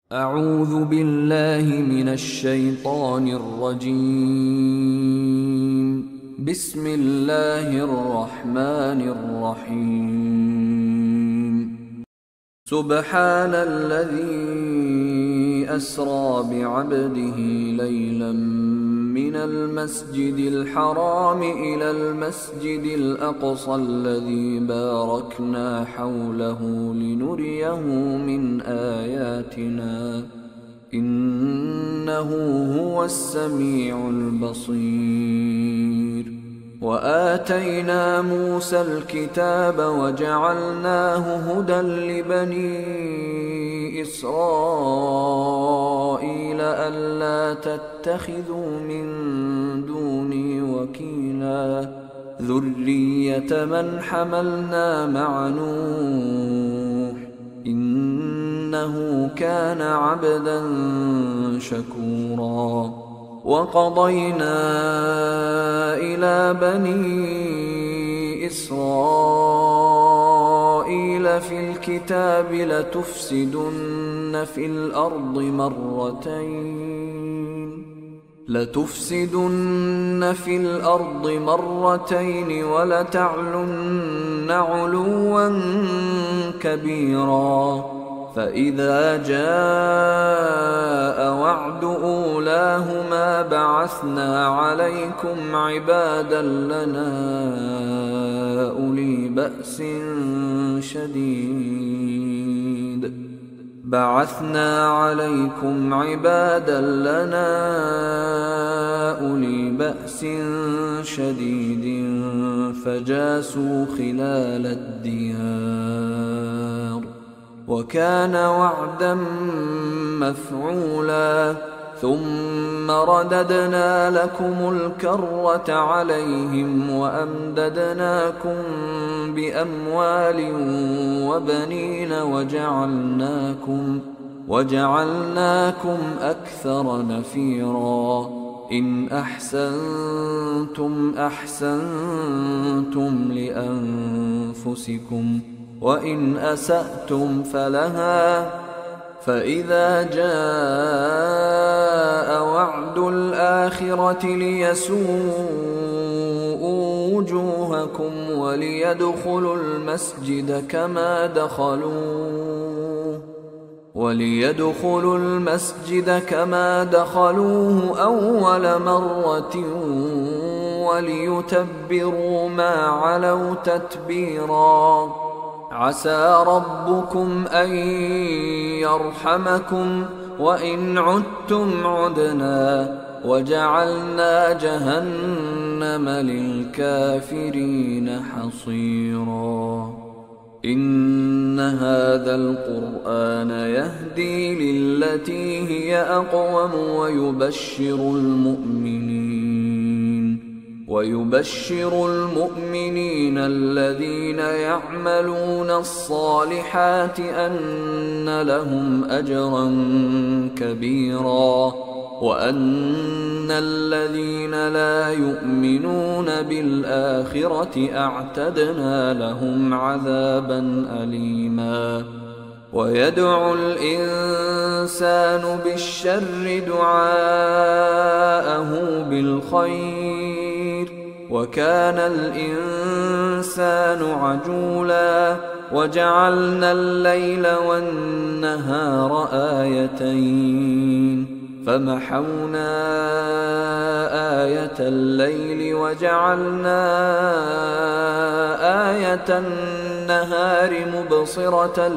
أعوذ بالله من الشيطان الرجيم. بسم الله الرحمن الرحيم. سبحان الذي أسرى بعبده ليلا من المسجد الحرام إلى المسجد الأقصى الذي باركنا حوله لنريه من آياتنا إنه هو السميع البصير. وآتينا موسى الكتاب وجعلناه هدى لبني إسرائيل ألا تتخذوا من دوني وكيلا ذرية من حملنا مع نوح إنه كان عبدا شكورا. وقضينا إلى بني إسرائيل في الكتاب لتفسدن في الأرض مرتين ولتعلن علوا كبيرا. فإذا جاء وعد أولاهما بعثنا عليكم عبادا لنا أولي بأس شديد فجاسوا خلال الديار وكان وعدا مفعولا. ثم رددنا لكم الكرة عليهم وأمددناكم بأموال وبنين وجعلناكم أكثر نفيرا. إن أحسنتم أحسنتم لأنفسكم وإن أسأتم فلها. فإذا جاء وعد الآخرة ليسوءوا وجوهكم وليدخلوا المسجد كما دخلوه أول مرة وليتبروا ما علوا تتبيرا. عسى ربكم أن يرحمكم وإن عدتم عدنا وجعلنا جهنم للكافرين حصيرا. إن هذا القرآن يهدي للتي هي أقوم ويبشر المؤمنين الذين يعملون الصالحات أن لهم أجرا كبيرا وأن الذين لا يؤمنون بالآخرة أعتدنا لهم عذابا أليما. ويدعو الإنسان بالشر دعاءه بالخير وكان الإنسان عجولا. وجعلنا الليل والنهار آيتين فمحونا آية الليل وجعلنا آية النهار مبصرة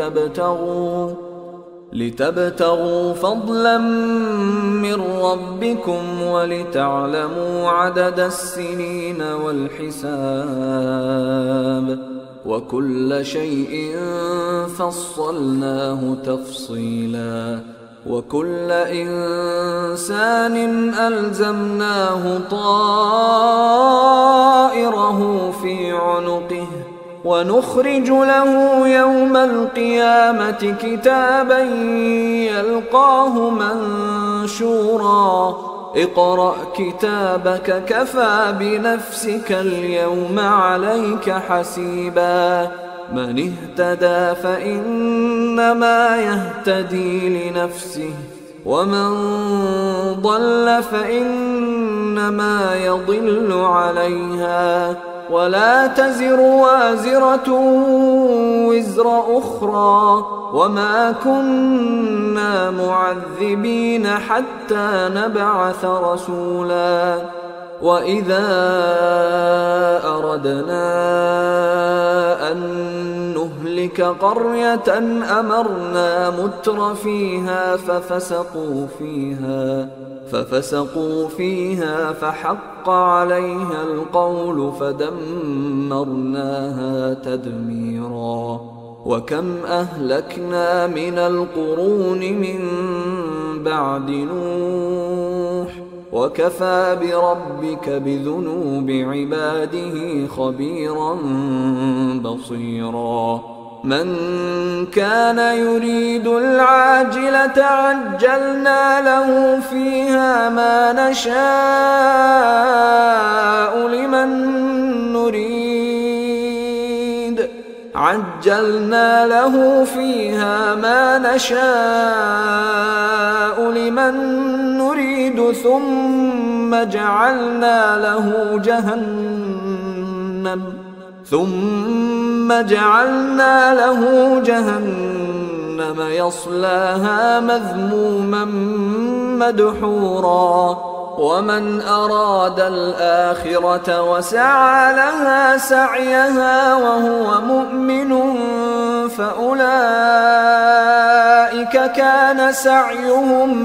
لتبتغوا فضلا من ربكم ولتعلموا عدد السنين والحساب وكل شيء فصلناه تفصيلا. وكل إنسان ألزمناه طائره في عنقه ونخرج له يوم القيامة كتابا يلقاه منشورا. اقرأ كتابك كفى بنفسك اليوم عليك حسيبا. من اهتدى فإنما يهتدي لنفسه ومن ضل فإنما يضل عليها ولا تزر وازرة وزر أخرى وما كنا معذبين حتى نبعث رسولا وإذا أردنا أن نهلك قرية أمرنا متر فيها ففسقوا فيها فحق عليها القول فدمرناها تدميرا وكم أهلكنا من القرون من بعد نوح وكفى بربك بذنوب عباده خبيرا بصيرا من كان يريد العاجلة عجلنا له فيها ما نشاء لمن نريد ثم جعلنا له جهنم يصلاها مذموما مدحورا ومن أراد الآخرة وسعى لها سعيها وهو مؤمن فأولئك كان سعيهم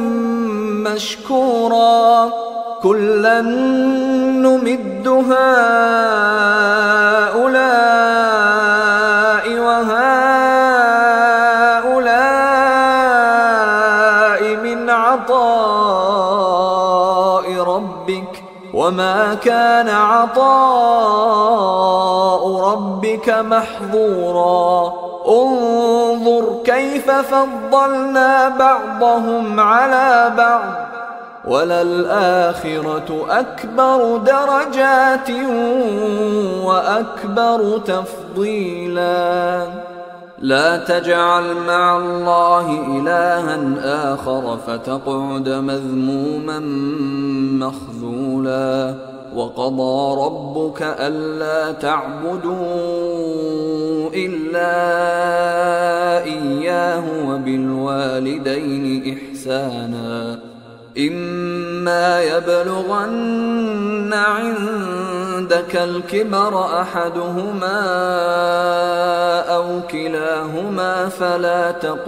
مشكورا كلا نمد هؤلاء وهؤلاء من عطاء ربك وما كان عطاء ربك محظورا انظر كيف فضلنا بعضهم على بعض وللآخرة أكبر درجات وأكبر تفضيلا لا تجعل مع الله إلها آخر فتقعد مذموما مخذولا وقضى ربك ألا تعبدوا إلا إياه وبالوالدين إحسانا إما يبلغن عندك الكبر أحدهما أو كلاهما فلا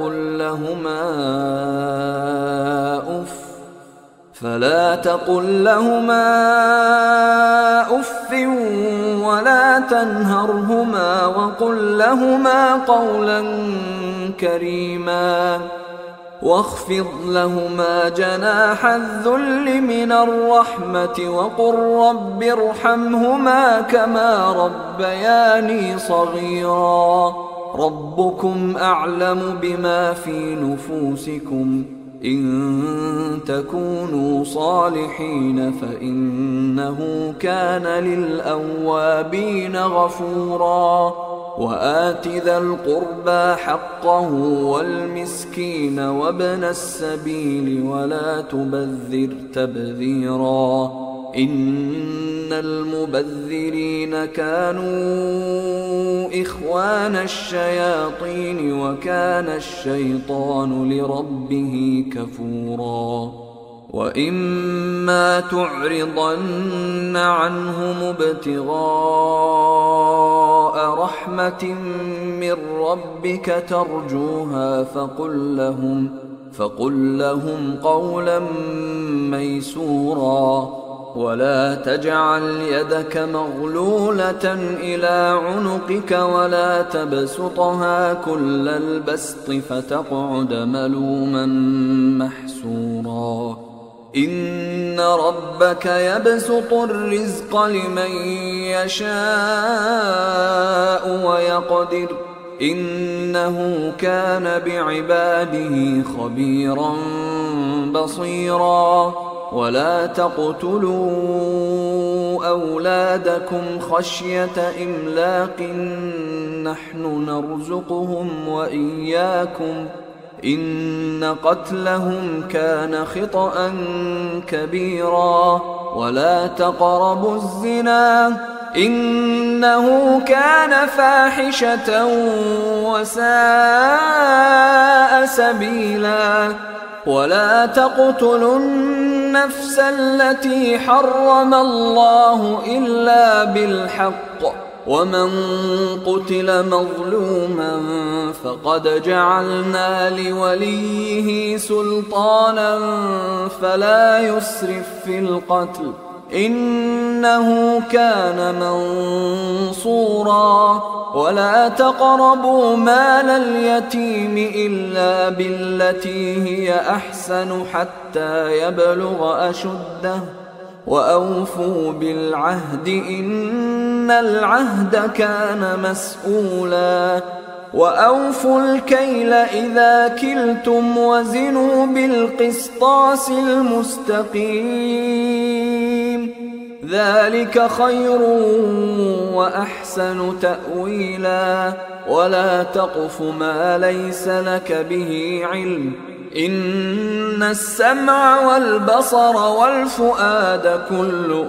تقل لهما أف ولا تنهرهما وقل لهما قولا كريما واخفض لهما جناح الذل من الرحمة وقل رب ارحمهما كما ربياني صغيرا ربكم أعلم بما في نفوسكم إن تكونوا صالحين فإنه كان للأوابين غفورا وآت ذا القربى حقه والمسكين وابن السبيل ولا تبذر تبذيرا إن المبذرين كانوا إخوان الشياطين وكان الشيطان لربه كفورا وإما تعرضن عنهم ابتغاء رحمة من ربك ترجوها فقل لهم قولا ميسورا ولا تجعل يدك مغلولة إلى عنقك ولا تبسطها كل البسط فتقعد ملوما محسورا إن ربك يبسط الرزق لمن يشاء ويقدر إنه كان بعباده خبيرا بصيرا ولا تقتلوا أولادكم خشية إملاق نحن نرزقهم وإياكم إن قتلهم كان خطأ كبيرا ولا تقربوا الزنا إنه كان فاحشة وساء سبيلا ولا تقتلوا النفس التي حرم الله إلا بالحق ومن قتل مظلوما فقد جعلنا لوليه سلطانا فلا يسرف في القتل إنه كان منصورا ولا تقربوا مال اليتيم إلا بالتي هي أحسن حتى يبلغ أشده وأوفوا بالعهد إن العهد كان مسؤولا وأوفوا الكيل إذا كلتم وزنوا بالقسطاس المستقيم ذلك خير وأحسن تأويلا ولا تقف ما ليس لك به علم إن السمع والبصر والفؤاد كل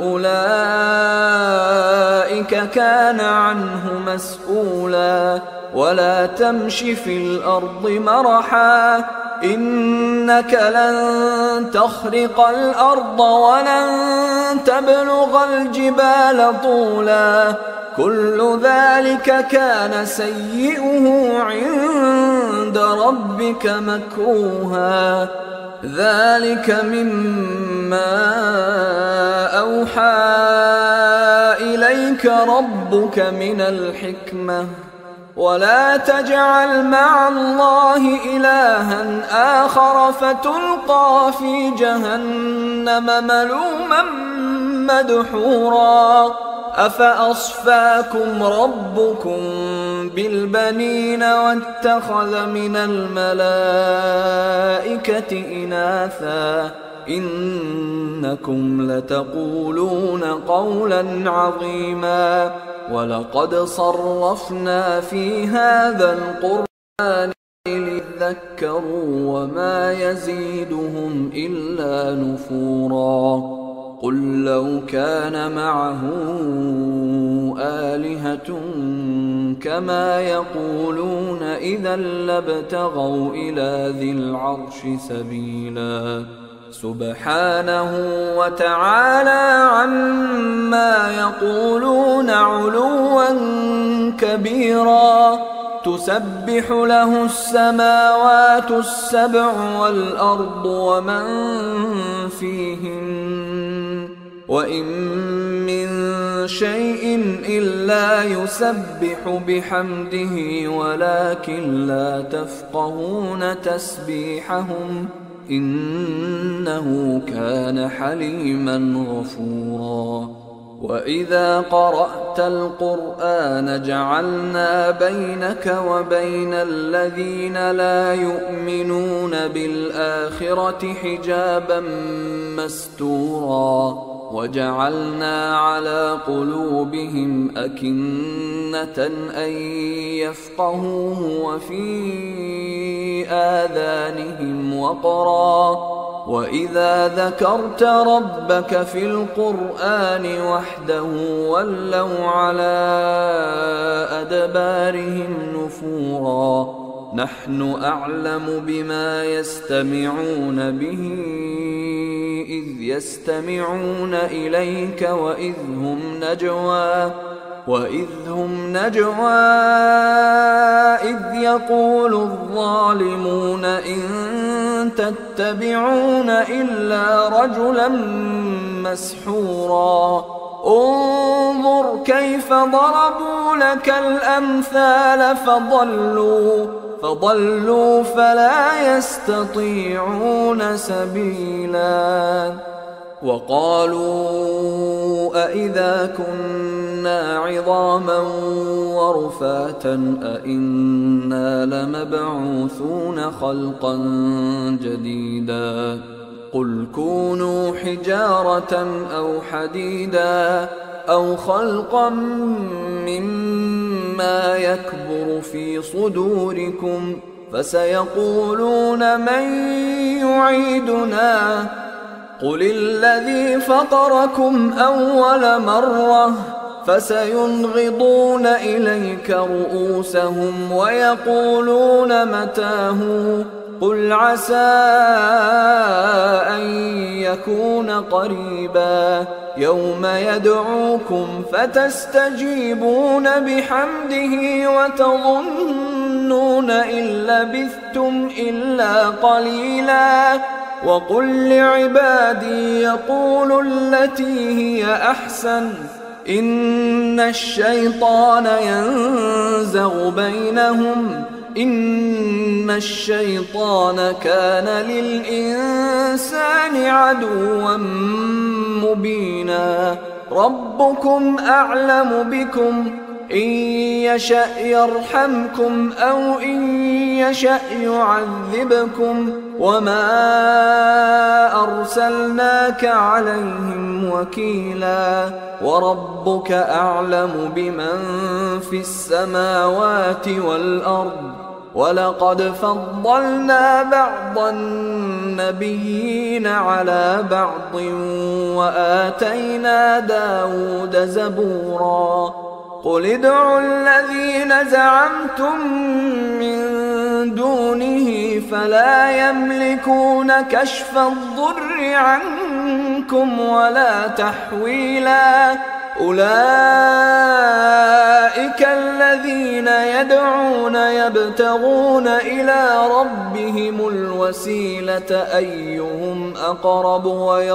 أولئك كان عنه مسؤولا ولا تمش في الأرض مرحا إنك لن تخرق الأرض ولن تبلغ الجبال طولا كل ذلك كان سيئه عند ربك مكروها ذلك مما أوحى إليك ربك من الحكمة ولا تجعل مع الله إلها آخر فتلقى في جهنم ملوما مدحورا أفأصفاكم ربكم بالبنين واتخذ من الملائكة إناثا إنكم لتقولون قولا عظيما ولقد صرفنا في هذا القرآن ليذكروا وما يزيدهم إلا نفورا قل لو كان معه آلهة كما يقولون إذا لابتغوا إلى ذي العرش سبيلا سبحانه وتعالى عما يقولون علوا كبيرا تسبح له السماوات السبع والأرض ومن فيهن وإن من شيء إلا يسبح بحمده ولكن لا تفقهون تسبيحهم إنه كان حليما غفورا وإذا قرأت القرآن جعلنا بينك وبين الذين لا يؤمنون بالآخرة حجابا مستورا وجعلنا على قلوبهم أكنة أن يفقهوه وفي آذانهم وقرا وإذا ذكرت ربك في القرآن وحده ولوا على أدبارهم نفورا نحن أعلم بما يستمعون به إذ يستمعون إليك وإذ هم نجوى إذ يقول الظالمون إن تتبعون إلا رجلا مسحورا انظر كيف ضربوا لك الأمثال فضلوا فلا يستطيعون سبيلا وقالوا أإذا كنا عظاما ورفاتا أإنا لمبعوثون خلقا جديدا قل كونوا حجارة أو حديدا أو خلقا مما يكبر في صدوركم فسيقولون من يعيدنا قل الذي فطركم أول مرة فسينغضون إليك رؤوسهم ويقولون متى هو قل عسى أن يكون قريبا يوم يدعوكم فتستجيبون بحمده وتظنون إن لبثتم إلا قليلا وقل لعبادي يقولوا التي هي أحسن إن الشيطان ينزغ بينهم إن الشيطان كان للإنسان عدوا مبينا ربكم أعلم بكم إن يشأ يرحمكم أو إن يشأ يعذبكم وما أرسلناك عليهم وكيلا وربك أعلم بمن في السماوات والأرض ولقد فضلنا بعض النبيين على بعض وآتينا داود زبورا قل ادعوا الذين زعمتم من دونه فلا يملكون كشف الضر عنكم ولا تحويلا أولئك الذين يدعون يبتغون إلى ربهم الوسيلة أيهم أقرب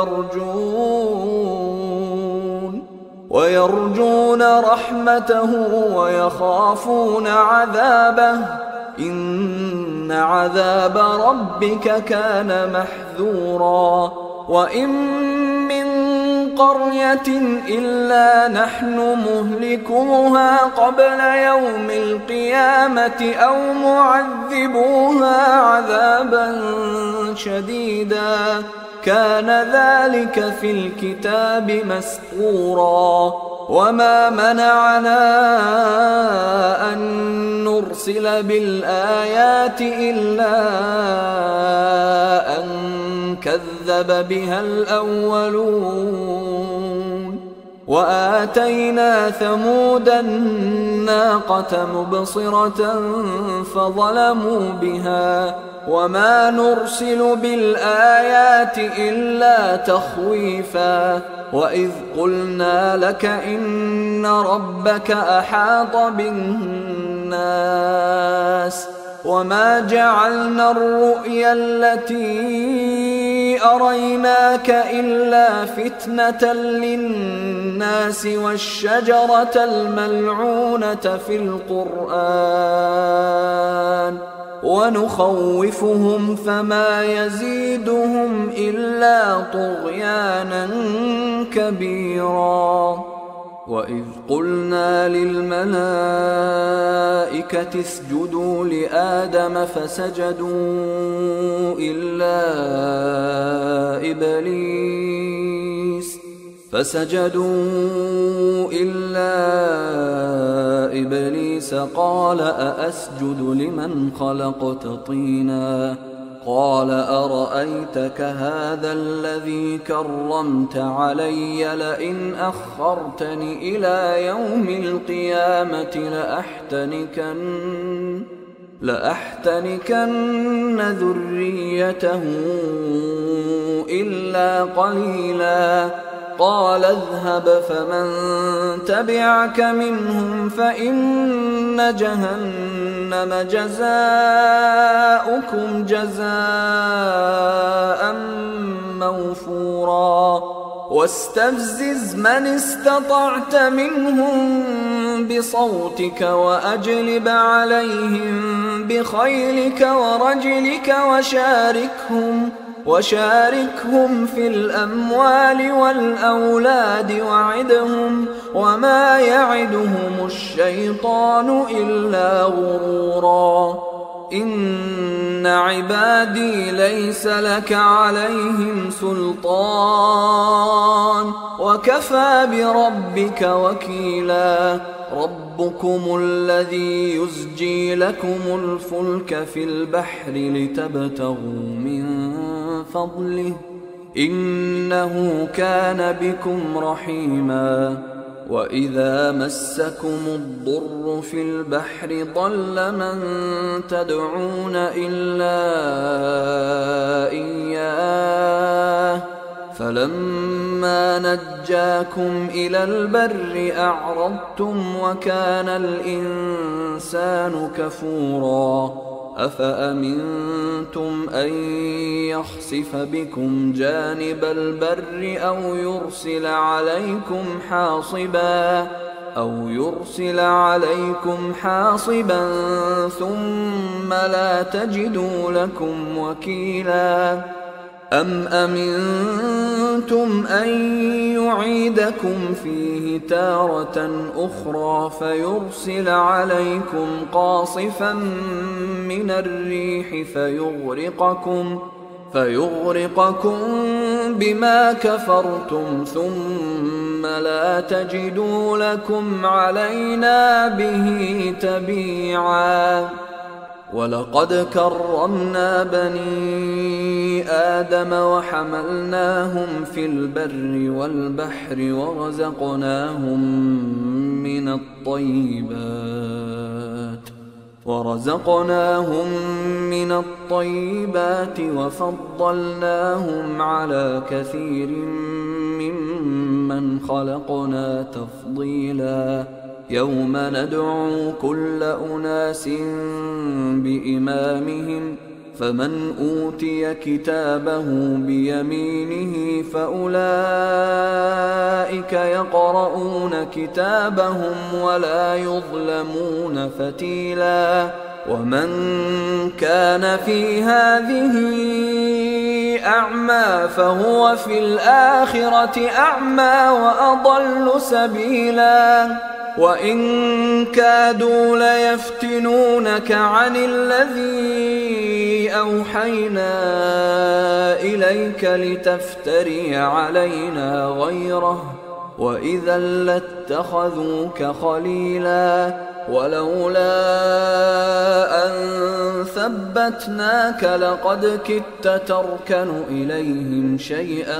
ويرجون رحمته ويخافون عذابه إن عذاب ربك كان محذورا وإن من قرية إلا نحن مهلكوها قبل يوم القيامة أو معذبوها عذابا شديدا كان ذلك في الكتاب مسطورا وما منعنا أن نرسل بالآيات إلا أن كذب بها الأولون وآتينا ثمود الناقة مبصرة فظلموا بها وما نرسل بالآيات إلا تخويفا وإذ قلنا لك إن ربك أحاط بالناس وما جعلنا الرؤيا التي أريناك إلا فتنة للناس والشجرة الملعونة في القرآن ونخوفهم فما يزيدهم إلا طغيانا كبيرا وإذ قلنا للملائكة اسجدوا لآدم فسجدوا إلا إبليس قال أأسجد لمن خلقت طينا قال أرأيتك هذا الذي كرمت علي لئن أخرتني إلى يوم القيامة لأحتنكن ذريته إلا قليلا قال اذهب فمن تبعك منهم فإن جهنم جزاؤكم جزاء موفورا واستفزز من استطعت منهم بصوتك وأجلب عليهم بخيلك ورجلك وشاركهم في الأموال والأولاد وعدهم وما يعدهم الشيطان إلا غرورا إن عبادي ليس لك عليهم سلطان وكفى بربك وكيلا ربكم الذي يزجي لكم الفلك في البحر لتبتغوا من فضله إنه كان بكم رحيما وإذا مسكم الضر في البحر ضل من تدعون إلا إياه فلما نجاكم إلى البر أعرضتم وكان الإنسان كفورا أفأمنتم أن يخسف بكم جانب البر أو يرسل عليكم حاصبا ثم لا تجدوا لكم وكيلا أم أمنتم أن يعيدكم فيه تارة أخرى فيرسل عليكم قاصفا من الريح فيغرقكم بما كفرتم ثم لا تجدوا لكم علينا به تبيعا ولقد كرمنا بني آدم وحملناهم في البر والبحر ورزقناهم من الطيبات وفضلناهم على كثير ممن خلقنا تفضيلا يوم ندعو كل أناس بإمامهم فمن أوتي كتابه بيمينه فأولئك يقرؤون كتابهم ولا يظلمون فتيلا ومن كان في هذه أعمى فهو في الآخرة أعمى وأضل سبيلا وإن كادوا ليفتنونك عن الذي أوحينا إليك لتفتري علينا غيره وإذا لاتخذوك خليلا ولولا أن ثبتناك لقد كدت تركن إليهم شيئا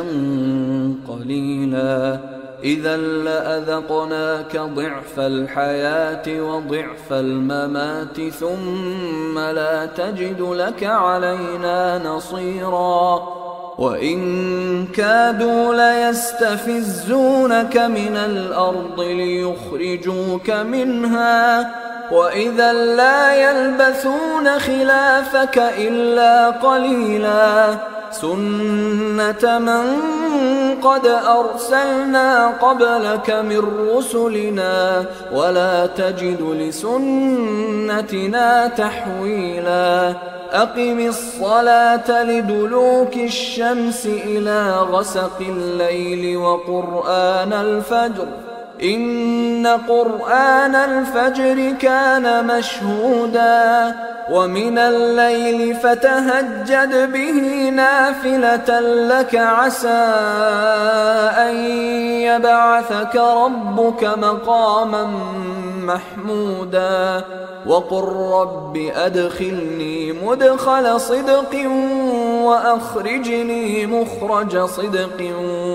قليلا إذا لأذقناك ضعف الحياة وضعف الممات ثم لا تجد لك علينا نصيرا وإن كادوا ليستفزونك من الأرض ليخرجوك منها وإذا لا يلبثون خلافك إلا قليلا سنة من قد أرسلنا قبلك من رسلنا ولا تجد لسنتنا تحويلا أقم الصلاة لدلوك الشمس إلى غسق الليل وقرآن الفجر إن قرآن الفجر كان مشهودا ومن الليل فتهجد به نافلة لك عسى أن يبعثك ربك مقاما محمودا وقل رب أدخلني مدخل صدق وأخرجني مخرج صدق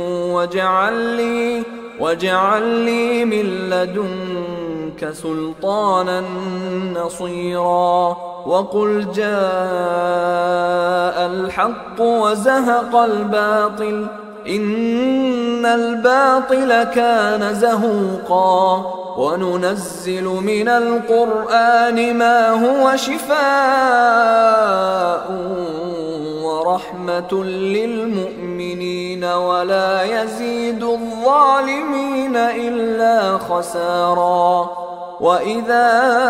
واجعل لي من لدنك سلطانا نصيرا وقل جاء الحق وزهق الباطل إن الباطل كان زهوقا وننزل من القرآن ما هو شفاء ورحمة للمؤمنين ولا يزيد الظالمين إلا خسارا وإذا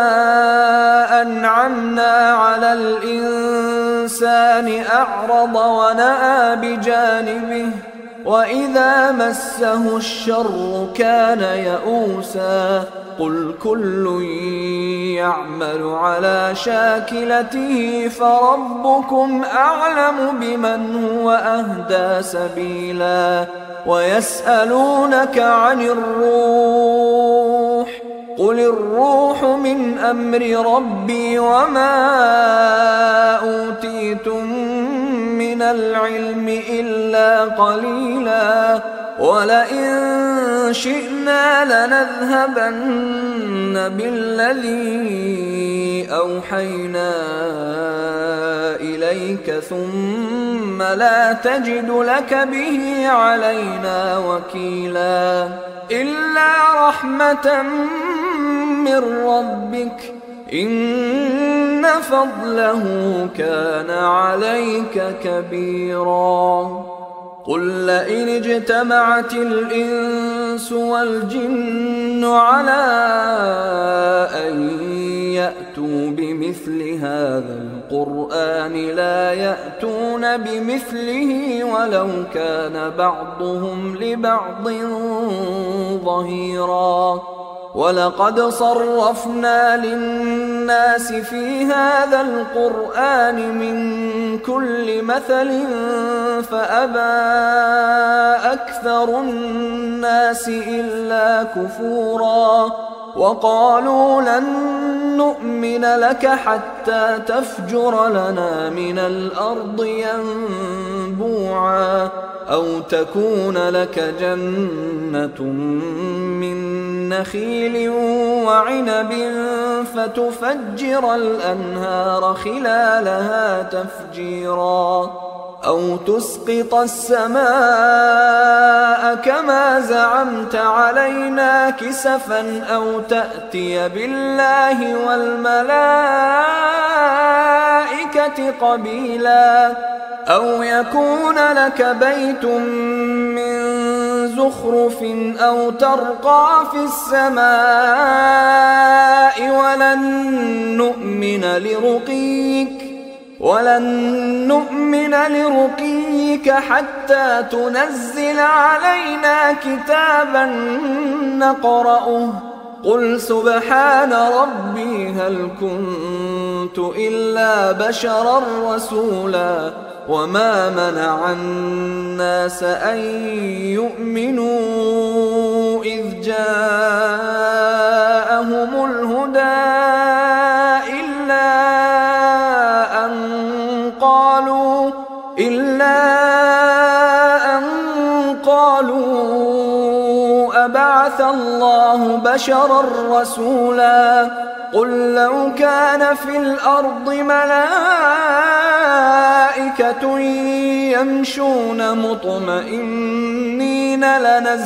أنعمنا على الإنسان أعرض ونأى بجانبه وإذا مسه الشر كان يئوسا قل كل يعمل على شاكلته فربكم أعلم بمن هو أهدى سبيلا ويسألونك عن الروح قل الروح من أمر ربي وما أوتيتم من العلم إلا قليلا ولئن شئنا لنذهبن بالذي أوحينا إليك ثم لا تجد لك به علينا وكيلا إلا رحمة من ربك إن فضله كان عليك كبيرا قل لئن اجتمعت الإنس والجن على أن يأتوا بمثل هذا القرآن لا يأتون بمثله ولو كان بعضهم لبعض ظهيرا ولقد صرفنا للناس في هذا القرآن من كل مثل فأبى أكثر الناس إلا كفورا وقالوا لن نؤمن لك حتى تفجر لنا من الأرض ينبوعا أو تكون لك جنة من نخيل وعنب فتفجر الأنهار خلالها تفجيرا أو تسقط السماء كما زعمت علينا كسفا أو تأتي بالله والملائكة قبيلا أو يكون لك بيت من زخرف أو ترقى في السماء ولن نؤمن لرقيك حتى تنزل علينا كتابا نقرأه قل سبحان ربي هل كنت إلا بشرا رسولا وما منع الناس أن يؤمنوا إذ جاءهم الهدى إلا أن قالوا أبعث الله بشرا رسولا قل لو كان في الأرض ملائكة يمشون مطمئنين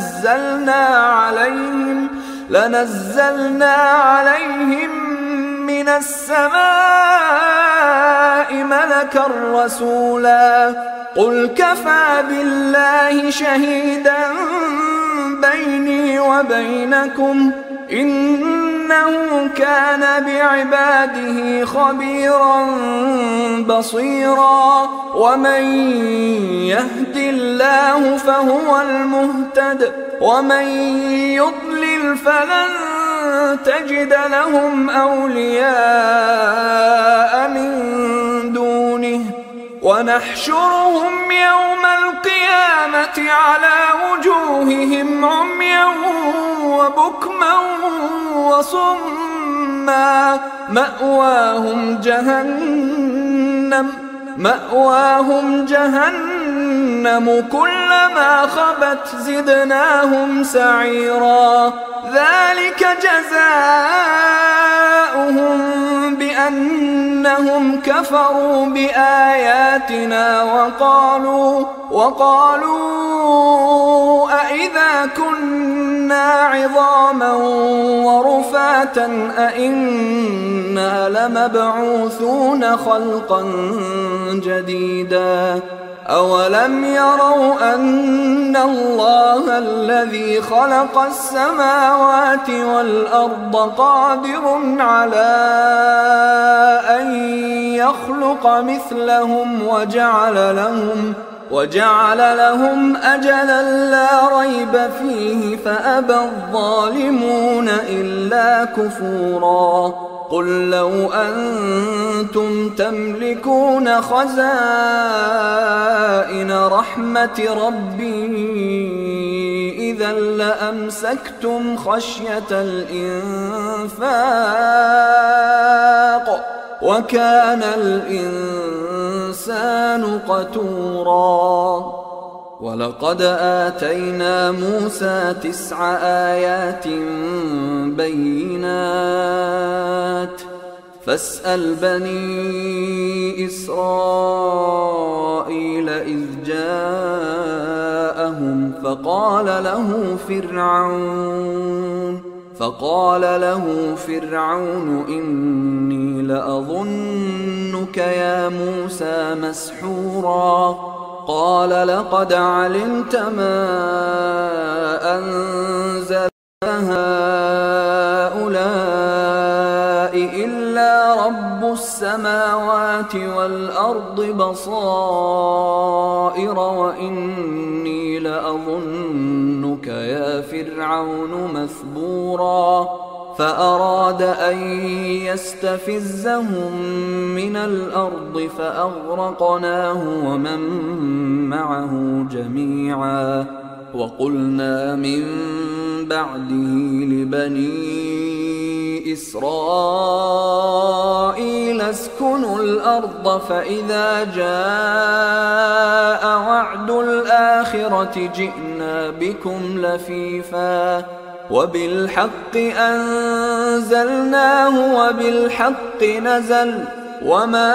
لنزلنا عليهم من السماء ملكا رسولا قل كفى بالله شهيدا بيني وبينكم إنه كان بعباده خبيرا بصيرا ومن يهد الله فهو المهتد ومن يضلل فلن تجد لهم أولياء من دونه ونحشرهم يوم القيامة على وجوههم عميا وبكما وصما مأواهم جهنم كلما خبت زدناهم سعيرا ذلك جزاؤهم بأنهم كفروا بآياتنا وقالوا أإذا كنا عظاما ورفاتا أإنا لمبعوثون خلقا جديدا أولم يروا أن الله الذي خلق السماوات والأرض قادر على أن يخلق مثلهم وجعل لهم أجلا لا ريب فيه فأبى الظالمون إلا كفورا قل لو أنتم تملكون خزائن رحمة ربي إذا لأمسكتم خشية الإنفاق وكان الإنسان قتورا ولقد آتينا موسى 9 آيات بينات فاسأل بني إسرائيل إذ جاءهم فقال له فرعون إني لأظنك يا موسى مسحورا قال لقد علمت ما أنزل هؤلاء إلا رب السماوات والأرض بصائر وإني لأظنك يا فرعون مثبورا فأراد أن يستفزهم من الأرض فأغرقناه ومن معه جميعا وقلنا من بعده لبني إسرائيل اسكنوا الأرض فإذا جاء وعد الآخرة جئنا بكم لفيفا وبالحق أنزلناه وبالحق نزل وما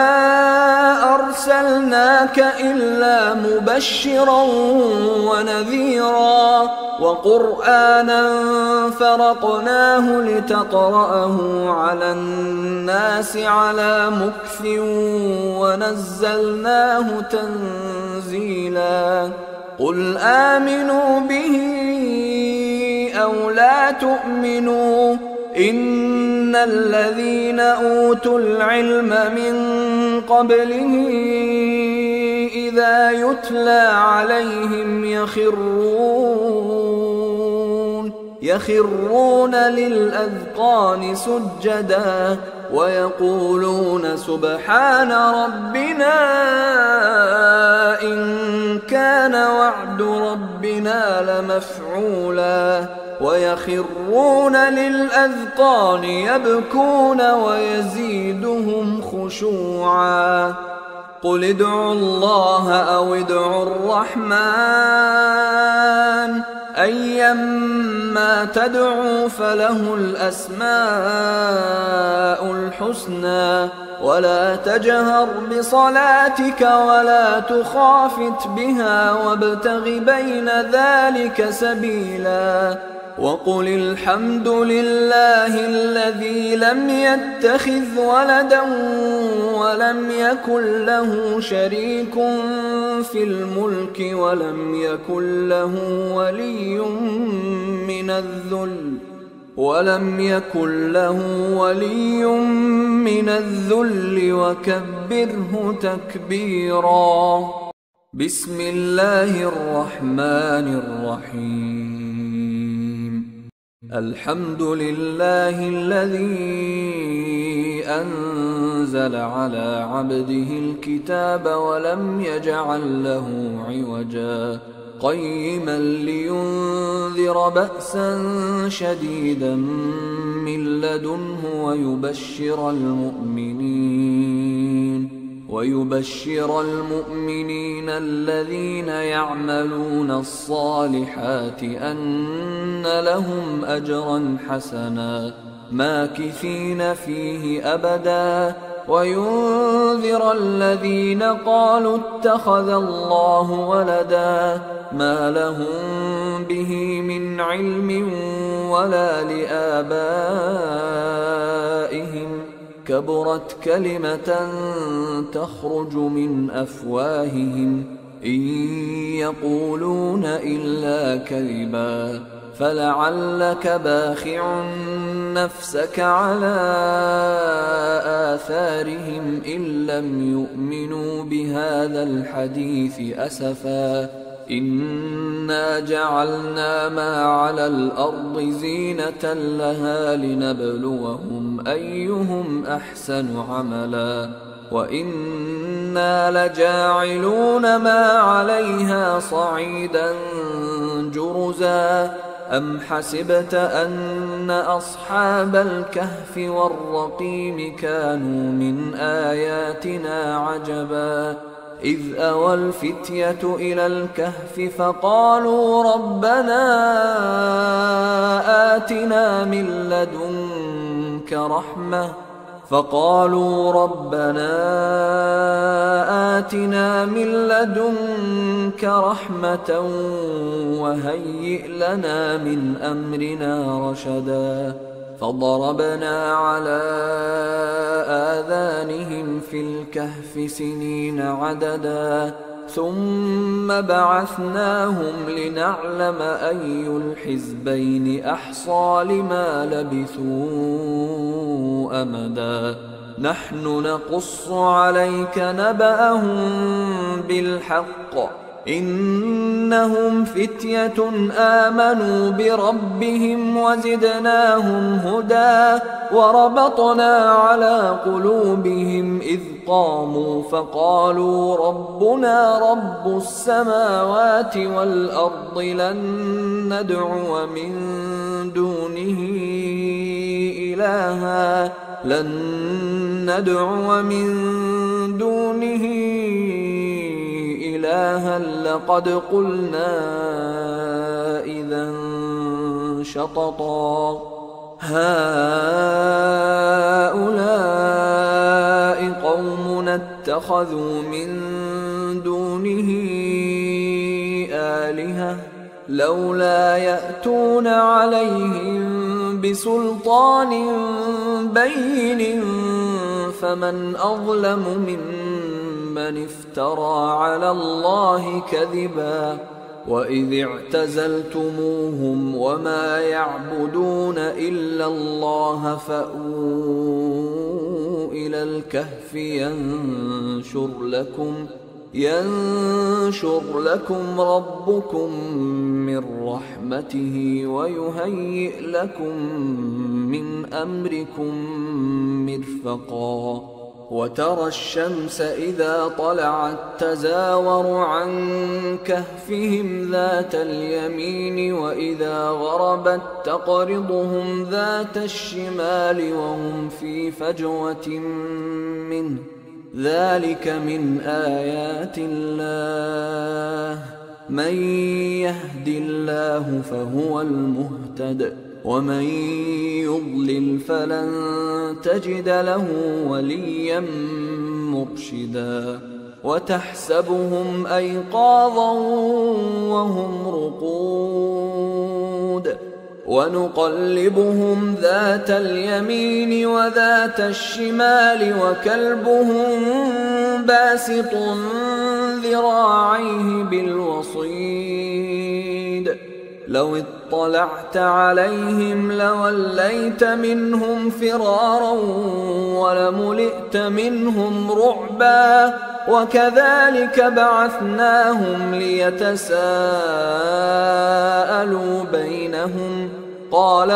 أرسلناك إلا مبشرا ونذيرا وقرآنا فرقناه لتقرأه على الناس على مكث ونزلناه تنزيلا قل آمنوا به أو لا تؤمنوا إن الذين أوتوا العلم من قبله إذا يتلى عليهم يخرون للأذقان سجدا ويقولون سبحان ربنا إن كان وعد ربنا لمفعولا ويخرون للأذقان يبكون ويزيدهم خشوعا قل ادعوا الله أو ادعوا الرحمن أيما تدعوا فله الأسماء الحسنى ولا تجهر بصلاتك ولا تخافت بها وابتغ بين ذلك سبيلا وقل الحمد لله الذي لم يتخذ ولدا ولم يكن له شريك في الملك ولم يكن له ولي من الذل وكبره تكبيرا بسم الله الرحمن الرحيم الحمد لله الذي أنزل على عبده الكتاب ولم يجعل له عوجا قيما لينذر بأسا شديدا من لدنه ويبشر المؤمنين الذين يعملون الصالحات أن لهم أجرا حسنا ماكثين فيه أبدا وينذر الذين قالوا اتخذ الله ولدا ما لهم به من علم ولا لآبائهم كبرت كلمة تخرج من أفواههم إن يقولون إلا كذبا فلعلك باخع نفسك على آثارهم إن لم يؤمنوا بهذا الحديث أسفا إنا جعلنا ما على الأرض زينة لها لنبلوهم أيهم أحسن عملا وإنا لجاعلون ما عليها صعيدا جرزا أم حسبت أن أصحاب الكهف والرقيم كانوا من آياتنا عجبا إذ أوى الفتية إلى الكهف فقالوا ربنا آتنا من لدنك رحمة وهيئ لنا من أمرنا رشدا فضربنا على آذانهم في الكهف سنين عددا ثم بعثناهم لنعلم أي الحزبين أحصى لما لبثوا أمدا نحن نقص عليك نبأهم بالحق إنهم فتية آمنوا بربهم وزدناهم هدى وربطنا على قلوبهم إذ قاموا فقالوا ربنا رب السماوات والأرض لن ندعو من دونه إلها لقد قلنا إذا شططا هؤلاء قوم اتخذوا من دونه آلهة لولا يأتون عليهم بسلطان بين فمن أظلم ممن افترى على الله كذبا وإذ اعتزلتموهم وما يعبدون إلا الله فأووا إلى الكهف ينشر لكم ربكم من رحمته ويهيئ لكم من أمركم مرفقا وترى الشمس إذا طلعت تزاور عن كهفهم ذات اليمين وإذا غربت تقرضهم ذات الشمال وهم في فجوة منه ذلك من آيات الله من يهد الله فهو المهتد ومن يضلل فلن تجد له وليا مرشدا وتحسبهم أيقاظا وهم رقود ونقلبهم ذات اليمين وذات الشمال وكلبهم باسط ذراعيه بالوصيد لو اطلعت عليهم لوليت منهم فرارا ولملئت منهم رعبا وكذلك بعثناهم ليتساءلوا بينهم قال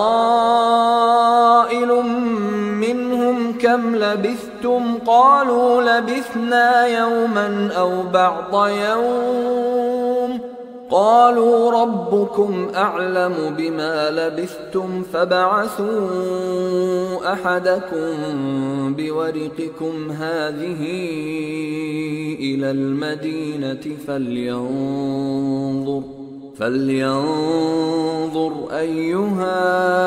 قائل منهم كم لبثتم قالوا لبثنا يوما أو بعض يوم قالوا ربكم أعلم بما لبثتم فابعثوا أحدكم بورقكم هذه إلى المدينة فلينظر أيها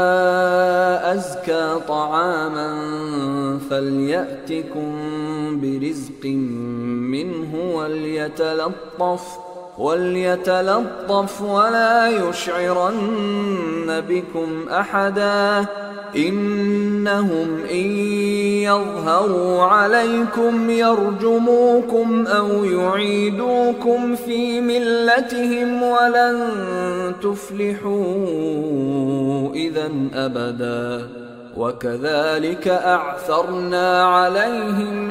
أزكى طعاما فليأتكم برزق منه وليتلطف ولا يشعرن بكم أحدا إنهم إن يظهروا عليكم يرجموكم أو يعيدوكم في ملتهم ولن تفلحوا إذا أبدا. وكذلك أعثرنا عليهم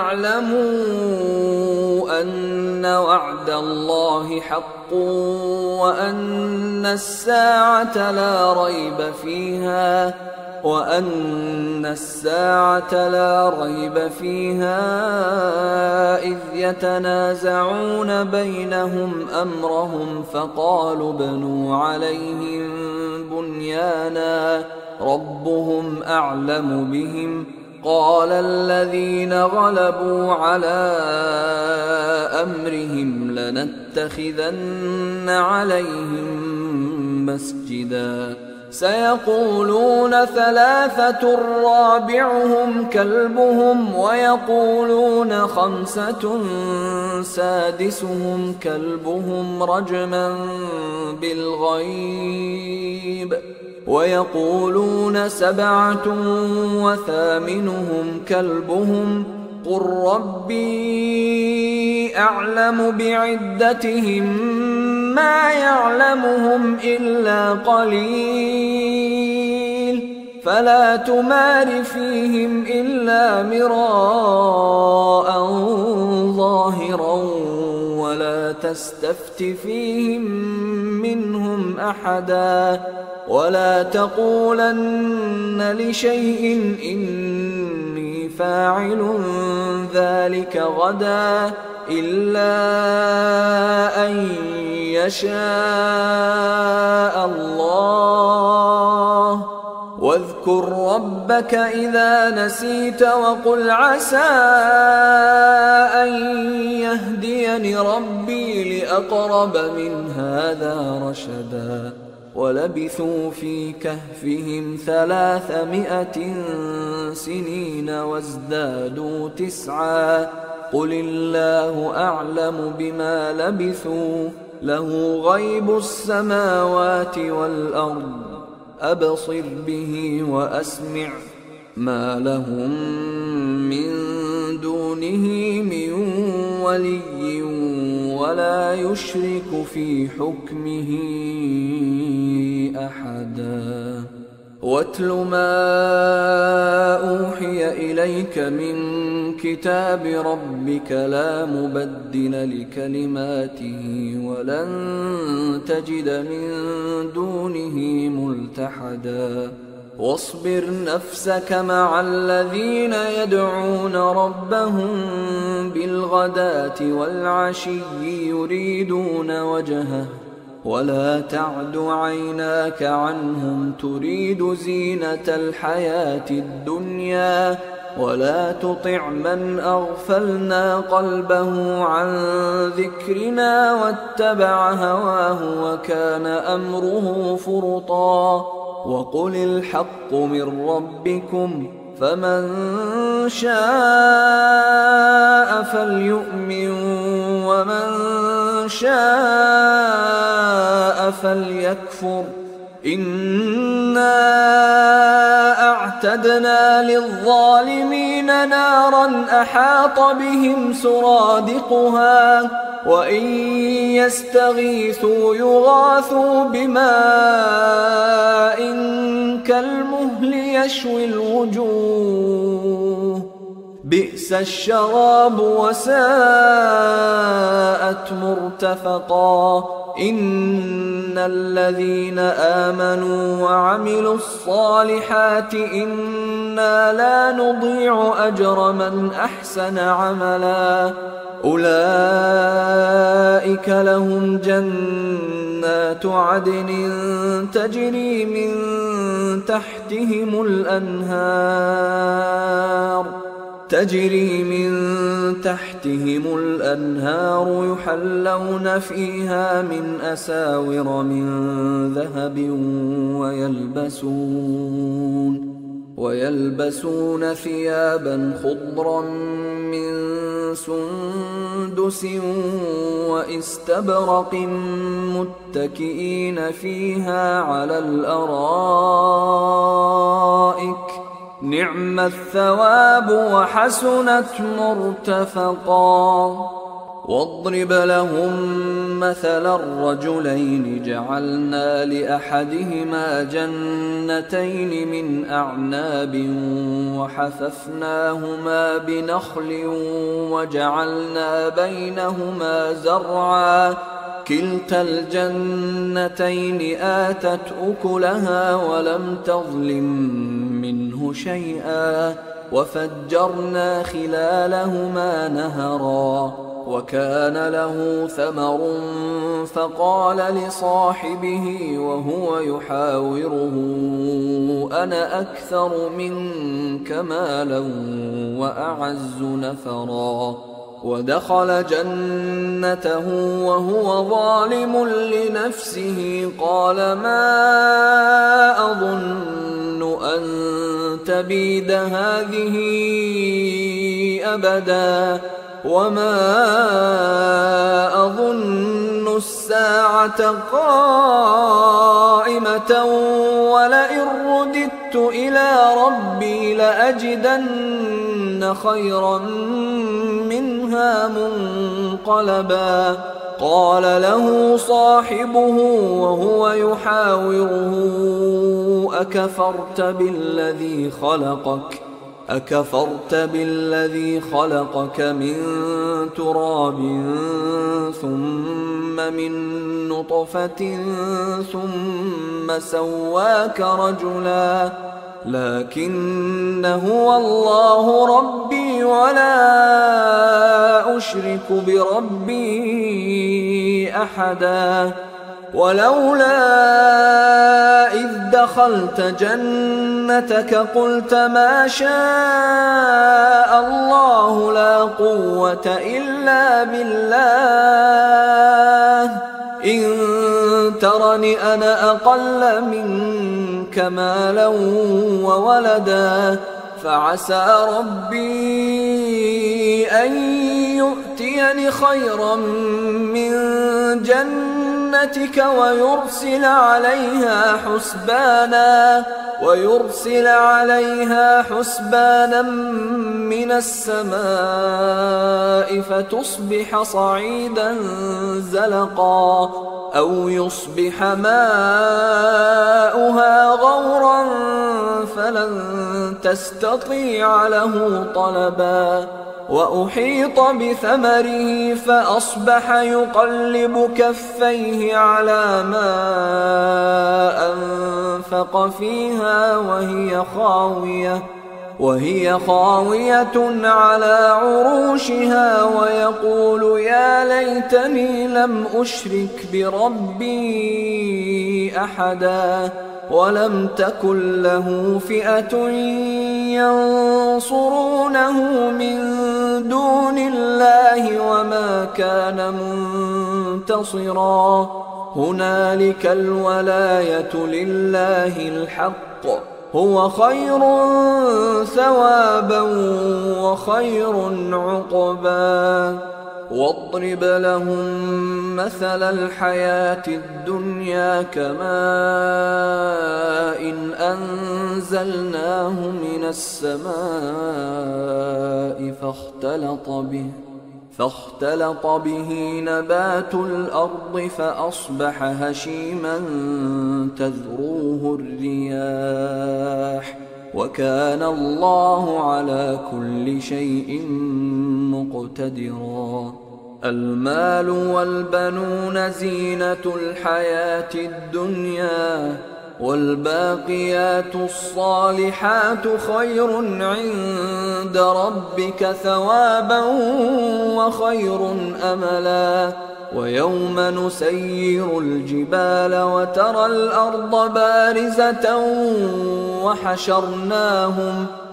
ليعلموا أن وعد الله حق وأن الساعة لا ريب فيها إذ يتنازعون بينهم أمرهم فقالوا ابنوا عليهم بنيانا ربهم أعلم بهم قال الذين غلبوا على أمرهم لنتخذن عليهم مسجدا. سيقولون 3 رابعهم كلبهم ويقولون 5 سادسهم كلبهم رجما بالغيب ويقولون 7 وثامنهم كلبهم قل ربي أعلم بعدتهم ما يعلمهم إلا قليل فلا تمار فيهم إلا مراء ظاهرا ولا تستفت فيهم منهم أحدا ولا تقولن لشيء إني فاعل ذلك غدا إلا أن يشاء الله واذكر ربك إذا نسيت وقل عسى أن يهديني ربي لأقرب من هذا رشدا. ولبثوا في كهفهم 300 سنين وازدادوا 9 قل الله أعلم بما لبثوا له غيب السماوات والأرض أبصر به وأسمع ما لهم من دونه من ولي ولا يشرك في حكمه أحدا. واتل ما أوحي إليك من كتاب ربك لا مبدل لكلماته ولن تجد من دونه ملتحدا. واصبر نفسك مع الذين يدعون ربهم بالغداة والعشي يريدون وجهه ولا تعد عيناك عنهم تريد زينة الحياة الدنيا ولا تطع من أغفلنا قلبه عن ذكرنا واتبع هواه وكان أمره فرطا. وقل الحق من ربكم فمن شاء فليؤمن ومن شاء فليكفر إنا أعتدنا للظالمين نارا أحاط بهم سرادقها وإن يستغيثوا يغاثوا بماء كالمهل يشوي الوجوه بئس الشراب وساءت مرتفقا. إن الذين آمنوا وعملوا الصالحات إنا لا نضيع أجر من أحسن عملا أولئك لهم جنات عدن تجري من تحتهم الأنهار يحلون فيها من أساور من ذهب ويلبسون ثيابا خضرا من سندس واستبرق متكئين فيها على الأرائك نعم الثواب وحسنت مرتفقا. واضرب لهم مثل الرجلين جعلنا لأحدهما جنتين من أعناب وحففناهما بنخل وجعلنا بينهما زرعا كلتا الجنتين آتت أكلها ولم تظلم منه شيئا وفجرنا خلالهما نهرا. وكان له ثمر فقال لصاحبه وهو يحاوره أنا أكثر منك مالا وأعز نفرا. ودخل جنته وهو ظالم لنفسه قال ما أظن أن تبيد هذه أبدا وما أظن الساعة قائمة ولئن رددت إلى ربي لأجدن خيرا منها منقلبا. قال له صاحبه وهو يحاوره أكفرت بالذي خلقك من تراب ثم من نطفة ثم سواك رجلا لكن هو الله ربي ولا أشرك بربي أحدا. ولولا إذ دخلت جنتك قلت ما شاء الله لا قوة إلا بالله إن ترني أنا أقل منك مالا وولدا فعسى ربي أن يؤتيني خيرا من جنتك ويرسل عليها حسبانا من السماء فتصبح صعيدا زلقا أو يصبح ماؤها غورا فلن تستطيع له طلبا. وأحيط بثمره فأصبح يقلب كفيه على ما أنفق فيها وهي خاوية على عروشها ويقول يا ليتني لم أشرك بربي أحدا. ولم تكن له فئة ينصرونه من دون الله وما كان منتصرا. هنالك الولاية لله الحق هو خير ثوابا وخير عقبا. واضرب لهم مثل الحياة الدنيا كماء أنزلناه من السماء فاختلط به نبات الأرض فأصبح هشيما تذروه الرياح وكان الله على كل شيء مقتدرا. المال والبنون زينة الحياة الدنيا والباقيات الصالحات خير عند ربك ثوابا وخير أملا. ويوم نسير الجبال وترى الأرض بارزة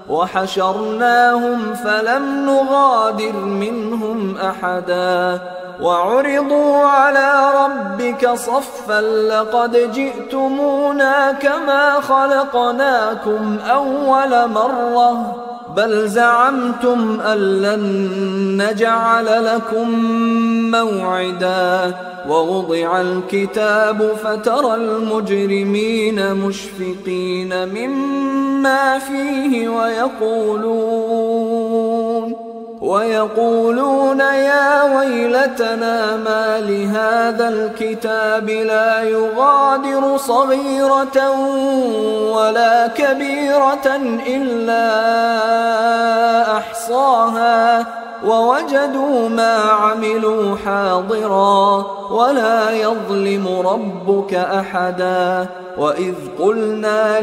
وحشرناهم فلم نغادر منهم أحدا. وعرضوا على ربك صفا لقد جئتمونا كما خلقناكم أول مرة بل زعمتم أن لن نجعل لكم موعدا ووضع الكتاب فترى المجرمين مشفقين مما فيه ويقولون يا ويلتنا ما لهذا الكتاب لا يغادر صغيرة ولا كبيرة إلا أحصاها ووجدوا ما عملوا حاضرا ولا يظلم ربك أحدا وإذ قلنا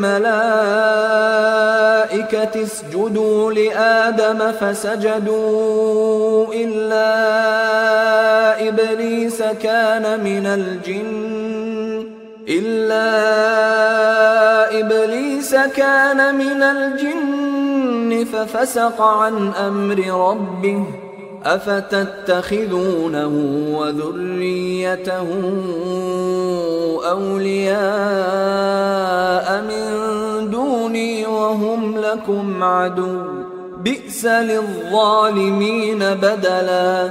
للملائكة اسجدوا لآدم فسجدوا إلا إبليس كان من الجن ففسق عن أمر ربه أفتتخذونه وذريته أولياء من دوني وهم لكم عدو بئس للظالمين بدلا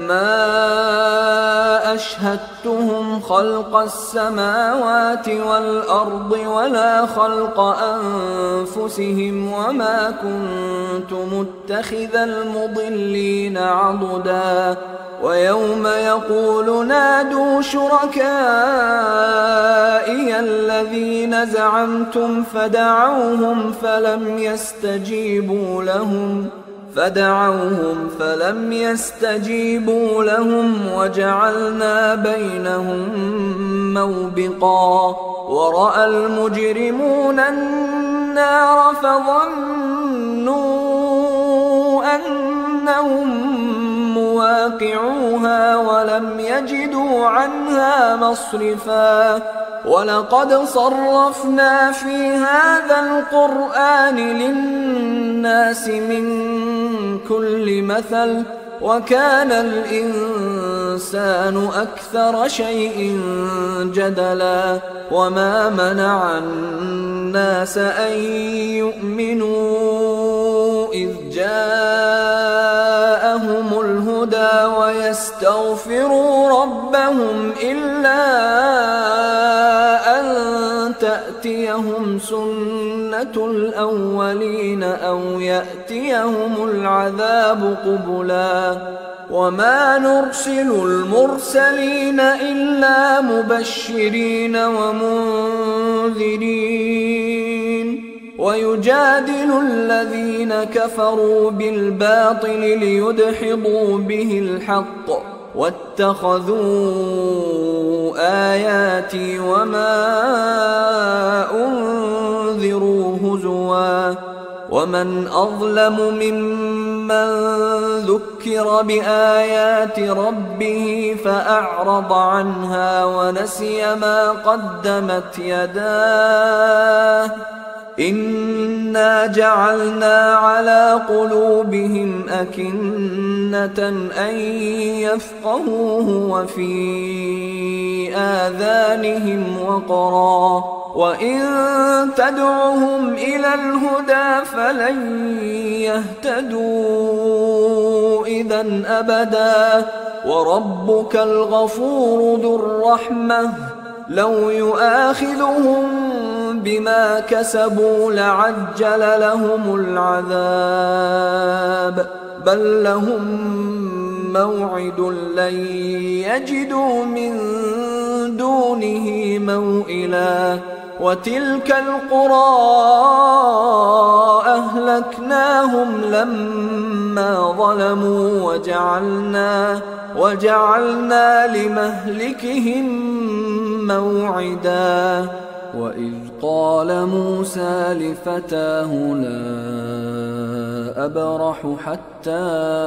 ما أشهدتهم خلق السماوات والأرض ولا خلق أنفسهم وما كنت متخذ المضلين عضدا ويوم يقول نادوا شركائي الذين زعمتم فدعوهم فلم يستجيبوا لهم وجعلنا بينهم موبقا ورأى المجرمون النار فظنوا أنهم مواقعوها ولم يجدوا عنها مصرفا ولقد صرفنا في هذا القرآن للناس من كل مثل وكان الإنسان أكثر شيء جدلا وما منع الناس أن يؤمنوا إذ جاءهم الهدى ويستغفروا ربهم إلا أن تأتيهم سنة الأولين أو يأتيهم العذاب قبلا وما نرسل المرسلين إلا مبشرين ومنذرين ويجادل الذين كفروا بالباطل ليدحضوا به الحق واتخذوا آياتي وما أنذروا هزوا ومن أظلم ممن ذكر بآيات ربه فأعرض عنها ونسي ما قدمت يداه إنا جعلنا على قلوبهم أكنة أن يفقهوه وفي آذانهم وقرا وإن تدعهم إلى الهدى فلن يهتدوا إذا أبدا وربك الغفور ذو الرحمة لو يؤاخذهم بما كسبوا لعجل لهم العذاب بل لهم موعد لن يجدوا من دونه موئلا وتلك القرى أهلكناهم لما ظلموا وجعلنا لمهلكهم موعدا وإذ قال موسى لفتاه لا أبرح حتى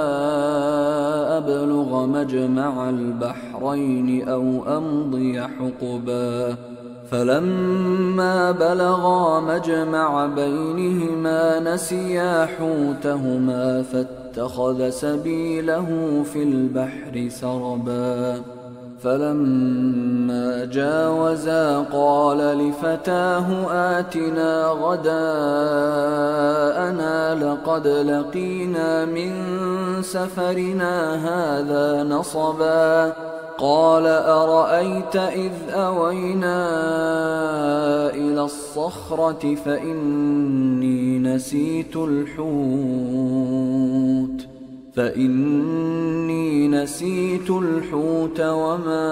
أبلغ مجمع البحرين أو أمضي حقبا فلما بلغا مجمع بينهما نسيا حوتهما فاتخذ سبيله في البحر سربا فلما جاوزا قال لفتاه آتنا غداءنا لقد لقينا من سفرنا هذا نصبا قال أرأيت إذ أوينا إلى الصخرة فإني نسيت الحوت وما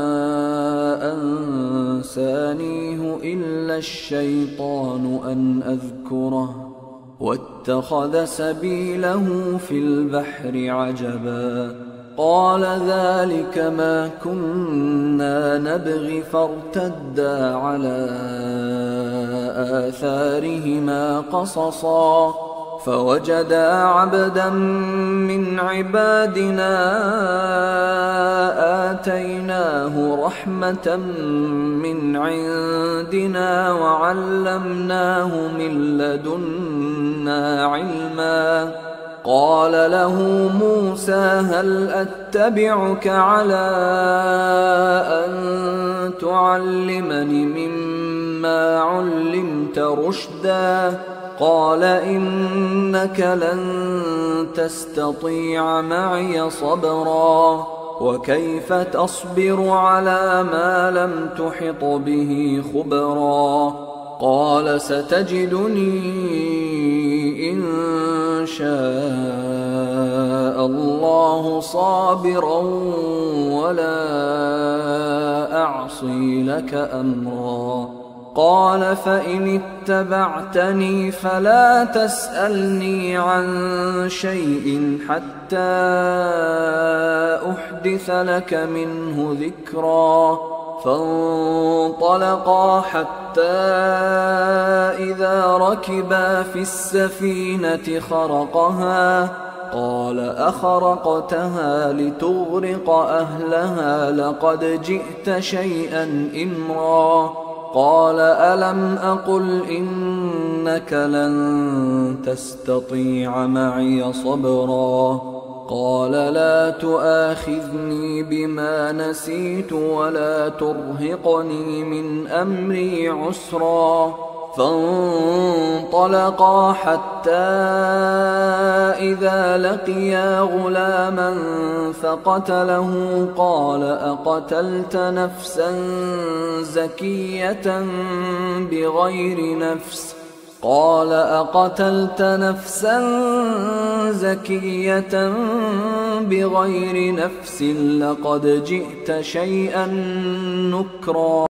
أنسانيه إلا الشيطان أن أذكره واتخذ سبيله في البحر عجبا قال ذلك ما كنا نبغي فارتدا على آثارهما قصصا فوجدا عبدا من عبادنا آتيناه رحمة من عندنا وعلمناه من لدنا علما قال له موسى هل أتبعك على أن تعلمني مما علمت رشدا قال إنك لن تستطيع معي صبرا وكيف تصبر على ما لم تحط به خبرا قال ستجدني إن شاء الله صابرا ولا أعصي لك أمرا قال فإن اتبعتني فلا تسألني عن شيء حتى أحدث لك منه ذكرا فانطلقا حتى إذا ركبا في السفينة خرقها قال أخرقتها لتغرق أهلها لقد جئت شيئا إمرا قال ألم أقل إنك لن تستطيع معي صبرا قال لا تؤاخذني بما نسيت ولا ترهقني من أمري عسرا فانطلقا حتى إذا لقيا غلاما فقتله قال أقتلت نفسا زكية بغير نفس قال أقتلت نفسا زكية بغير نفس لقد جئت شيئا نكرا